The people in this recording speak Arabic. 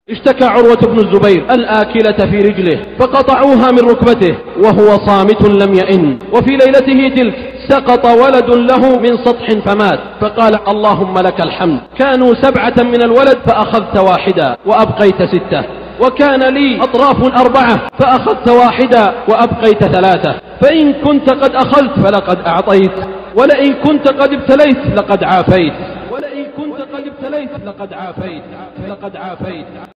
اشتكى عروة بن الزبير الآكلة في رجله فقطعوها من ركبته وهو صامت لم يئن. وفي ليلته تلك سقط ولد له من سطح فمات، فقال اللهم لك الحمد، كانوا 7 من الولد فأخذت واحدا وأبقيت 6، وكان لي أطراف 4 فأخذت واحدا وأبقيت 3، فإن كنت قد أخذت فلقد أعطيت، ولئن كنت قد ابتليت لقد عافيت، ولئن كنت قد ابتليت لقد عافيت.